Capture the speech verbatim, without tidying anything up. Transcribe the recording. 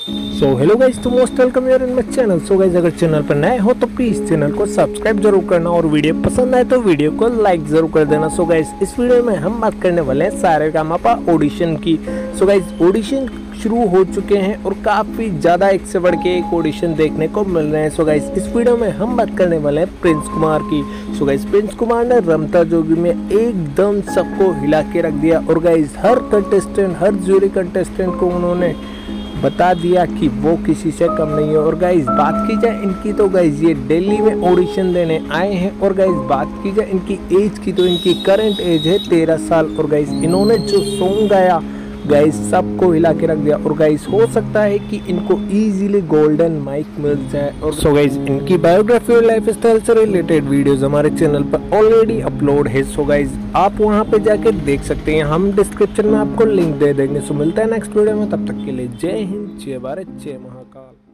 सो hello guys, तो most welcome your in my channel. So guys, अगर channel पर नए हो तो प्लीज चैनल को सब्सक्राइब जरूर करना और वीडियो पसंद आए तो वीडियो को लाइक जरूर कर देना। सो गाइस, इस वीडियो में हम बात करने वाले हैं सारेगामापा ऑडिशन की। सो गाइस, ऑडिशन शुरू हो चुके हैं और काफ़ी ज़्यादा एक से बढ़ के एक ऑडिशन देखने को मिल रहे हैं। सो गाइस, इस वीडियो में हम बात करने वाले हैं प्रिंस कुमार की। सो गाइस, प्रिंस कुमार ने रमता जोगी में एकदम सबको हिला के रख दिया और गाइस हर कंटेस्टेंट, हर जूरी कंटेस्टेंट को उन्होंने बता दिया कि वो किसी से कम नहीं है। और गाइस बात की जाए इनकी, तो गाइस ये दिल्ली में ऑडिशन देने आए हैं। और गाइस बात की जाए इनकी एज की, तो इनकी करंट एज है तेरह साल। और गाइस इन्होंने जो सॉन्ग गाया गाइस सबको हिला के रख दिया। और गाइस हो सकता है कि इनको इजीली गोल्डन माइक मिल जाए। और सो गाइस, इनकी बायोग्राफी और लाइफ स्टाइल से रिलेटेड वीडियोस हमारे चैनल पर ऑलरेडी अपलोड है। सो गाइस, आप वहां पे जाके देख सकते हैं, हम डिस्क्रिप्शन में आपको लिंक दे देंगे। सो मिलता है नेक्स्ट वीडियो में, तब तक के लिए जय हिंद, जय भारत, जय महाकाल।